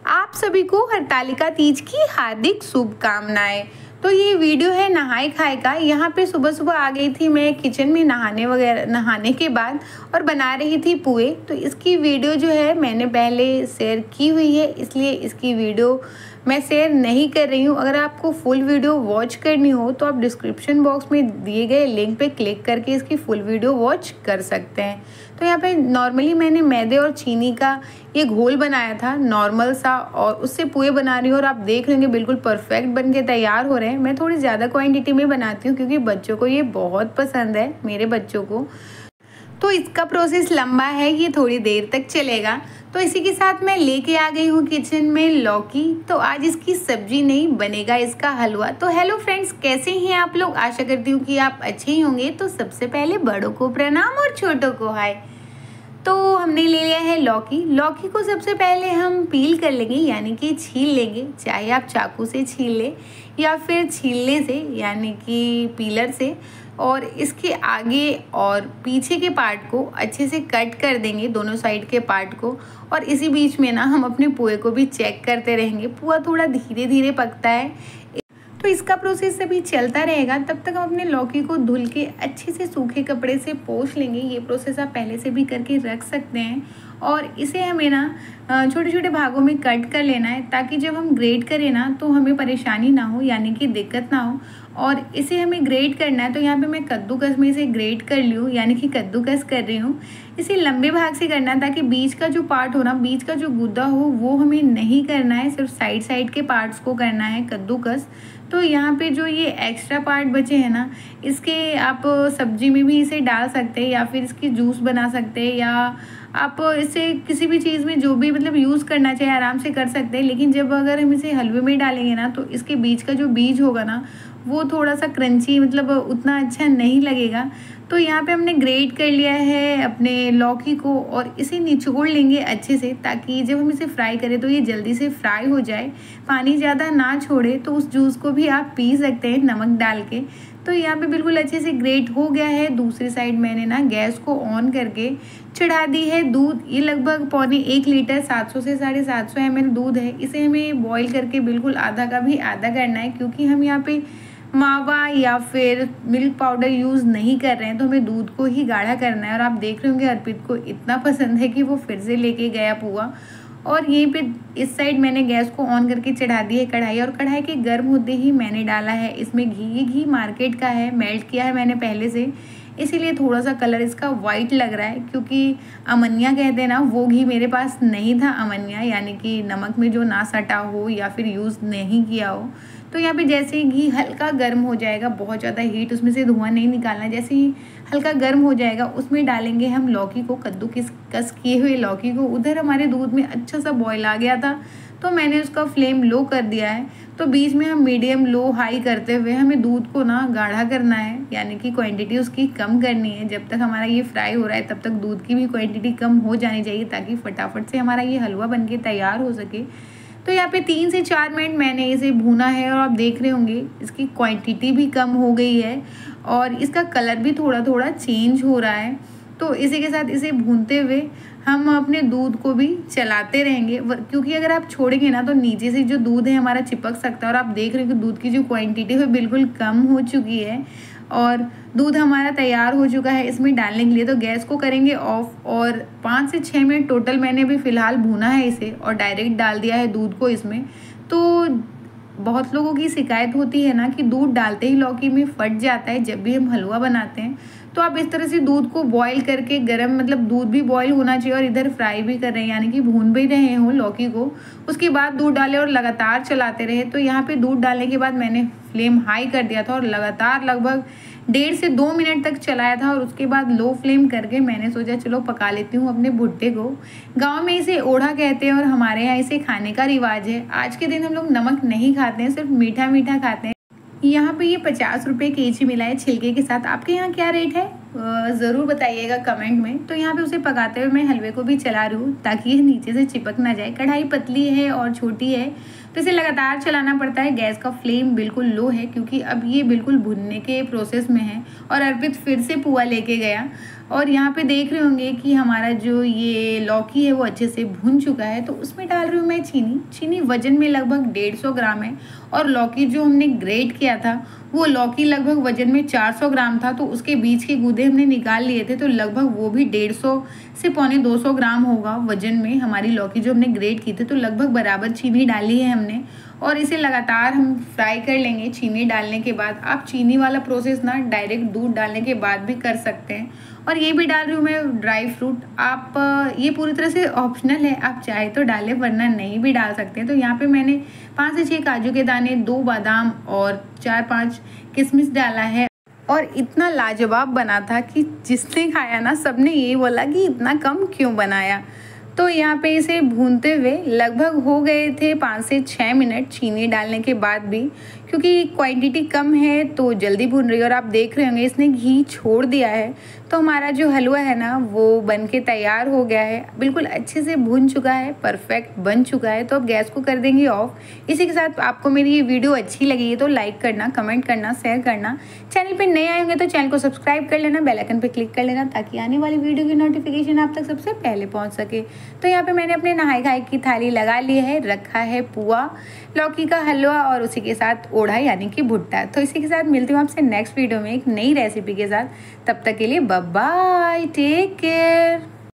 आप सभी को हरतालिका तीज की हार्दिक शुभकामनाएं। तो ये वीडियो है नहाए खाए का। यहाँ पे सुबह सुबह आ गई थी मैं किचन में नहाने के बाद और बना रही थी पुए। तो इसकी वीडियो जो है मैंने पहले शेयर की हुई है, इसलिए इसकी वीडियो मैं शेयर नहीं कर रही हूँ। अगर आपको फुल वीडियो वॉच करनी हो तो आप डिस्क्रिप्शन बॉक्स में दिए गए लिंक पे क्लिक करके इसकी फुल वीडियो वॉच कर सकते हैं। तो यहाँ पे नॉर्मली मैंने मैदे और चीनी का ये घोल बनाया था नॉर्मल सा, और उससे पुए बना रही हूँ और आप देख रहे होंगे बिल्कुल परफेक्ट बन के तैयार हो रहे हैं। मैं थोड़ी ज़्यादा क्वांटिटी में बनाती हूँ क्योंकि बच्चों को ये बहुत पसंद है, मेरे बच्चों को। तो इसका प्रोसेस लंबा है, ये थोड़ी देर तक चलेगा। तो इसी के साथ मैं लेके आ गई हूँ किचन में लौकी। तो आज इसकी सब्जी नहीं बनेगा, इसका हलवा। तो हेलो फ्रेंड्स, कैसे हैं आप लोग? आशा करती हूँ कि आप अच्छे ही होंगे। तो सबसे पहले बड़ों को प्रणाम और छोटों को हाय। तो हमने ले लिया है लौकी। लौकी को सबसे पहले हम पील कर लेंगे, यानी कि छील लेंगे। चाहे आप चाकू से छील लें या फिर छीलने से यानी कि पीलर से। और इसके आगे और पीछे के पार्ट को अच्छे से कट कर देंगे, दोनों साइड के पार्ट को। और इसी बीच में ना हम अपने पुए को भी चेक करते रहेंगे। पुआ थोड़ा धीरे धीरे पकता है, तो इसका प्रोसेस अभी चलता रहेगा। तब तक हम अपने लौकी को धुल के अच्छे से सूखे कपड़े से पोंछ लेंगे। ये प्रोसेस आप पहले से भी करके रख सकते हैं। और इसे हमें ना छोटे छोटे भागों में कट कर लेना है, ताकि जब हम ग्रेट करें ना तो हमें परेशानी ना हो, यानी कि दिक्कत ना हो। और इसे हमें ग्रेट करना है, तो यहाँ पे मैं कद्दूकस में इसे ग्रेट कर ली हूँ, यानी कि कद्दूकस कर रही हूँ। इसे लंबे भाग से करना है ताकि बीच का जो पार्ट हो ना, बीच का जो गुद्दा हो वो हमें नहीं करना है, सिर्फ साइड साइड के पार्ट्स को करना है कद्दूकस। तो यहाँ पे जो ये एक्स्ट्रा पार्ट बचे हैं ना, इसके आप सब्जी में भी इसे डाल सकते हैं या फिर इसकी जूस बना सकते हैं, या आप इसे किसी भी चीज़ में जो भी मतलब यूज़ करना चाहे आराम से कर सकते हैं। लेकिन जब अगर हम इसे हलवे में डालेंगे ना तो इसके बीच का जो बीज होगा ना वो थोड़ा सा क्रंची, मतलब उतना अच्छा नहीं लगेगा। तो यहाँ पे हमने ग्रेट कर लिया है अपने लौकी को और इसे निचोड़ लेंगे अच्छे से, ताकि जब हम इसे फ्राई करें तो ये जल्दी से फ्राई हो जाए, पानी ज़्यादा ना छोड़े। तो उस जूस को भी आप पी सकते हैं नमक डाल के। तो यहाँ पे बिल्कुल अच्छे से ग्रेट हो गया है। दूसरी साइड मैंने ना गैस को ऑन करके चढ़ा दी है दूध। ये लगभग पौने 1 लीटर 700 से 750 ml दूध है। इसे हमें बॉईल करके बिल्कुल आधा का भी आधा करना है, क्योंकि हम यहाँ पे मावा या फिर मिल्क पाउडर यूज़ नहीं कर रहे हैं, तो हमें दूध को ही गाढ़ा करना है। और आप देख रहे होंगे अर्पित को इतना पसंद है कि वो फिर से लेके गया पुआ। और यहीं पे इस साइड मैंने गैस को ऑन करके चढ़ा दी है कढ़ाई, और कढ़ाई के गर्म होते ही मैंने डाला है इसमें घी। ये घी मार्केट का है, मेल्ट किया है मैंने पहले से, इसीलिए थोड़ा सा कलर इसका वाइट लग रहा है। क्योंकि अमनिया कहते हैं ना, वो घी मेरे पास नहीं था। अमनिया यानी कि नमक में जो ना सटा हो या फिर यूज़ नहीं किया हो। तो यहाँ पे जैसे ही घी हल्का गर्म हो जाएगा, बहुत ज़्यादा हीट उसमें से धुआं नहीं निकालना, जैसे ही हल्का गर्म हो जाएगा उसमें डालेंगे हम लौकी को, कद्दूकस किए हुए लौकी को। उधर हमारे दूध में अच्छा सा बॉयल आ गया था, तो मैंने उसका फ्लेम लो कर दिया है। तो बीच में हम मीडियम लो हाई करते हुए हमें दूध को ना गाढ़ा करना है, यानी कि क्वांटिटी उसकी कम करनी है। जब तक हमारा ये फ्राई हो रहा है तब तक दूध की भी क्वांटिटी कम हो जानी चाहिए, ताकि फटाफट से हमारा ये हलवा बन के तैयार हो सके। तो यहाँ पे 3 से 4 मिनट मैंने इसे भूना है, और आप देख रहे होंगे इसकी क्वांटिटी भी कम हो गई है और इसका कलर भी थोड़ा थोड़ा चेंज हो रहा है। तो इसी के साथ इसे भूनते हुए हम अपने दूध को भी चलाते रहेंगे, क्योंकि अगर आप छोड़ेंगे ना तो नीचे से जो दूध है हमारा चिपक सकता है। और आप देख रहे हो कि दूध की जो क्वांटिटी है बिल्कुल कम हो चुकी है और दूध हमारा तैयार हो चुका है इसमें डालने के लिए। तो गैस को करेंगे ऑफ, और 5 से 6 मिनट टोटल मैंने अभी फ़िलहाल भूना है इसे, और डायरेक्ट डाल दिया है दूध को इसमें। तो बहुत लोगों की शिकायत होती है ना कि दूध डालते ही लौकी में फट जाता है जब भी हम हलवा बनाते हैं। तो आप इस तरह से दूध को बॉईल करके गरम, मतलब दूध भी बॉईल होना चाहिए और इधर फ्राई भी कर रहे हैं, यानी कि भून भी रहे हो लौकी को। उसके बाद दूध डालें और लगातार चलाते रहे। तो यहाँ पे दूध डालने के बाद मैंने फ्लेम हाई कर दिया था और लगातार लगभग 1.5 से 2 मिनट तक चलाया था, और उसके बाद लो फ्लेम करके मैंने सोचा चलो पका लेती हूँ अपने भुट्टे को। गांव में इसे ओढ़ा कहते हैं और हमारे यहाँ इसे खाने का रिवाज है। आज के दिन हम लोग नमक नहीं खाते हैं, सिर्फ मीठा मीठा खाते हैं। यहाँ पे ये 50 रुपये केजी मिला है छिलके के साथ। आपके यहाँ क्या रेट है ज़रूर बताइएगा कमेंट में। तो यहाँ पे उसे पकाते हुए मैं हलवे को भी चला रही हूँ ताकि ये नीचे से चिपक ना जाए। कढ़ाई पतली है और छोटी है, तो इसे लगातार चलाना पड़ता है। गैस का फ्लेम बिल्कुल लो है क्योंकि अब ये बिल्कुल भुनने के प्रोसेस में है। और अर्पित फिर से पुआ लेके गया, और यहाँ पे देख रहे होंगे कि हमारा जो ये लौकी है वो अच्छे से भुन चुका है। तो उसमें डाल रही हूँ मैं चीनी वजन में लगभग 150 ग्राम है। और लौकी जो हमने ग्रेट किया था वो लौकी लगभग वजन में 400 ग्राम था, तो उसके बीच के गूदे हमने निकाल लिए थे, तो लगभग वो भी 150 से पौने 200 ग्राम होगा वजन में हमारी लौकी जो हमने ग्रेट की थी। तो लगभग बराबर चीनी डाली है हमने और इसे लगातार हम फ्राई कर लेंगे। चीनी डालने के बाद आप चीनी वाला प्रोसेस ना डायरेक्ट दूध डालने के बाद भी कर सकते हैं। और ये भी डाल रही हूँ मैं ड्राई फ्रूट। आप ये पूरी तरह से ऑप्शनल है, आप चाहे तो डालें वरना नहीं भी डाल सकते हैं। तो यहाँ पे मैंने 5 से 6 काजू के दाने, 2 बादाम और 4-5 किशमिश डाला है। और इतना लाजवाब बना था कि जिसने खाया ना सबने ये बोला कि इतना कम क्यों बनाया। तो यहाँ पे इसे भूनते हुए लगभग हो गए थे 5 से 6 मिनट चीनी डालने के बाद भी, क्योंकि क्वांटिटी कम है तो जल्दी भून रही है। और आप देख रहे होंगे इसने घी छोड़ दिया है, तो हमारा जो हलवा है ना वो बन के तैयार हो गया है, बिल्कुल अच्छे से भून चुका है, परफेक्ट बन चुका है। तो अब गैस को कर देंगे ऑफ। इसी के साथ आपको मेरी ये वीडियो अच्छी लगी है तो लाइक करना, कमेंट करना, शेयर करना। चैनल पर नए आए होंगे तो चैनल को सब्सक्राइब कर लेना, बेल आइकन पर क्लिक कर लेना ताकि आने वाली वीडियो की नोटिफिकेशन आप तक सबसे पहले पहुँच सके। तो यहाँ पे मैंने अपने नहाए खाए की थाली लगा ली है, रखा है पुआ, लौकी का हलवा और उसी के साथ ओढ़ा यानी कि भुट्टा। तो इसी के साथ मिलती हूँ आपसे नेक्स्ट वीडियो में एक नई रेसिपी के साथ। तब तक के लिए बाय बाय, टेक केयर।